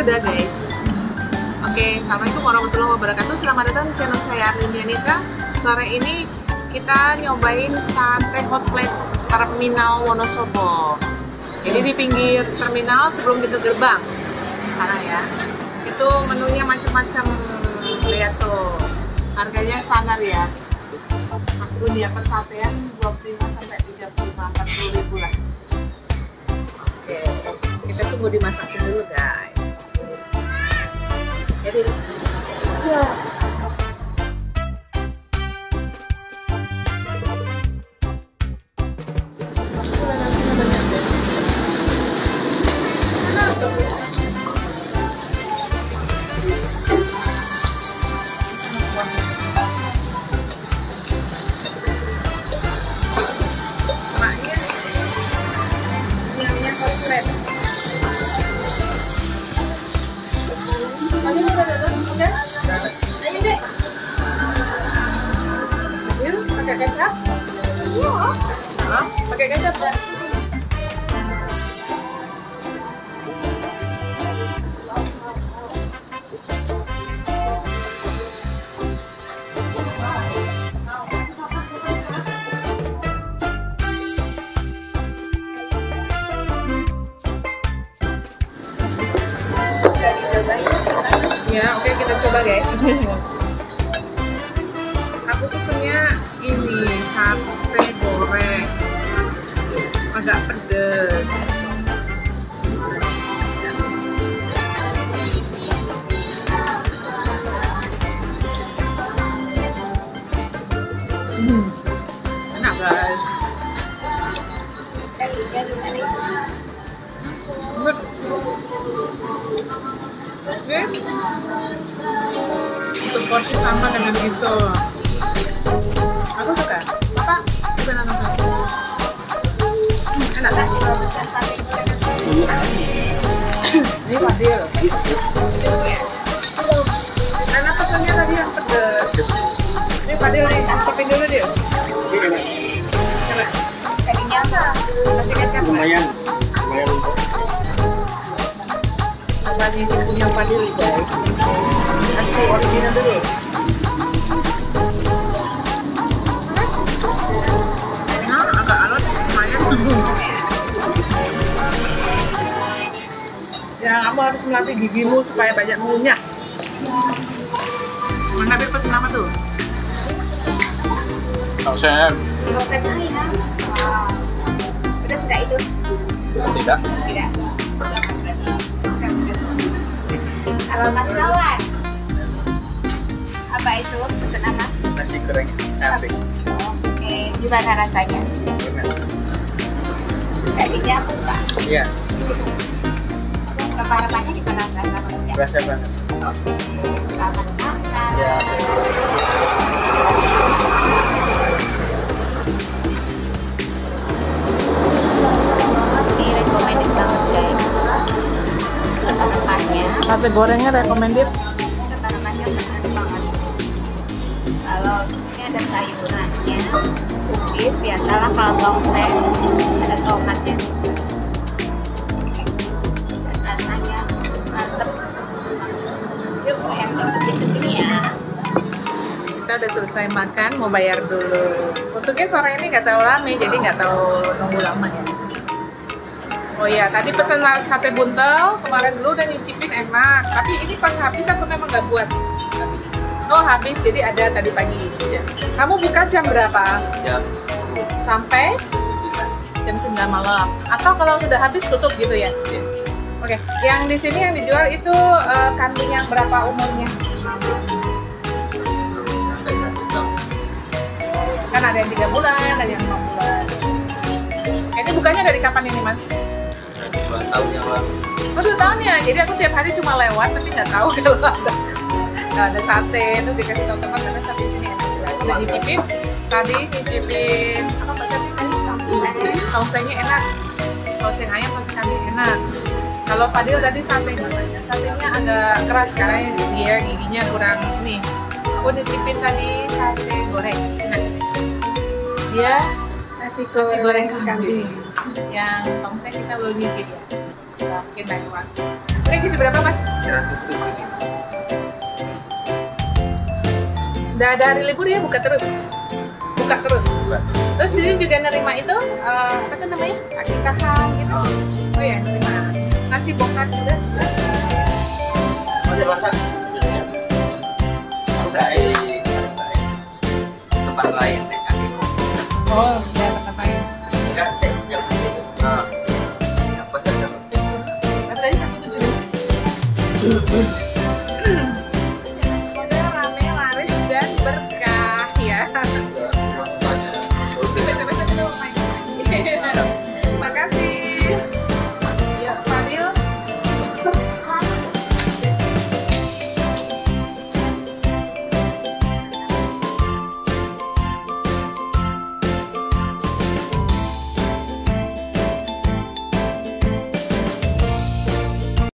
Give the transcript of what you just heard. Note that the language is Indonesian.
udah guys. Oke, assalamualaikum warahmatullahi wabarakatuh. Selamat datang di channel saya Arlindianita. Sore ini kita nyobain sate hot plate terminal Wonosobo. Jadi di pinggir terminal sebelum kita gerbang sana ya. Itu menunya macam-macam. Lihat tuh, harganya standar ya. Aku dia per satean 25 sampai 35-40 ribu lah. Oke, kita tunggu dimasakin dulu guys. Jadi ya. Pakai kecap? Iya. Pakai kecap kan? Ya, oke kita coba guys. Aku pesennya ini sate goreng, agak pedes. Enak guys. Oke, untuk porsi sama dengan itu. Aku suka. Apa? Gimana nonton? Enak kan? Ini Fadil. Karena pesannya tadi yang pedas. Ini Fadil nih, cicipin dulu dia. Coba. Dagingnya apa? Kasih kecap. Lumayan untuk. Apa nih punya Fadil guys? Kasih original dulu. Ya, kamu harus melatih gigimu supaya banyak ngunyah. Mana Beb pesen apa tuh? Sausnya. Sausnya ya. Wow. Pedas enggak itu? Tidak. Tidak. Kalau Mas Lawan, apa itu? Pesen apa? Nasi goreng cabai. Oke, gimana rasanya? Dagingnya apa Pak? Iya. Rempah-rempahnya gimana rasanya? Berasa banget. Oke, selamat makan. Ya. Ini recommended banget guys. Rempah-rempahnya. Sate gorengnya recommended. Rempah-rempahnya benar banget. Kalau ini ada sayurannya, kubis biasalah kalau tongseng ada tomatnya. Rasanya mantep. Yuk yang kesini ya. Kita udah selesai makan, mau bayar dulu. Untuknya sore ini nggak terlalu rame, jadi nggak terlalu nunggu lama ya. Oh iya, tadi pesen sate buntel, kemarin dulu udah nyicipin enak. Tapi ini pas habis aku memang nggak buat. Habis. Oh habis, jadi ada tadi pagi. Ya. Kamu buka jam berapa? Jam Sampai jam 9 malam. Atau kalau sudah habis tutup gitu ya? ya. Oke, yang di sini yang dijual itu kambing yang berapa umurnya? Sampai 1 tahun. Kan ada yang 3 bulan, ada yang 5 bulan. Ini bukannya dari kapan ini mas? 2 tahun yang lalu. Oh 2 tahun ya, jadi aku tiap hari cuma lewat tapi nggak tahu kalau ada sate, terus dikasih tahu teman karena sate di sini enak. Aku udah nyicipin, tadi nyicipin apa sate tadi? Tongsengnya enak, tongseng ayam pasti kambing enak. Kalau Fadil tadi satenya agak keras karena dia giginya kurang ini. Aku nyicipin tadi sate goreng, enak. Dia nasi goreng kambing. Yang tongseng kita belum nyicip ya, mungkin lewat. Oke, jadi berapa Mas? 107 nih. Udah ada hari libur ya, buka terus. Buka terus. Terus ini juga nerima itu apa tuh namanya? Akikahan gitu. Oh ya, nerima. Nasi bongkar juga bisa. Tempat lain deh, Oh, ya tempat lain. apa saja? Tapi tadi 107.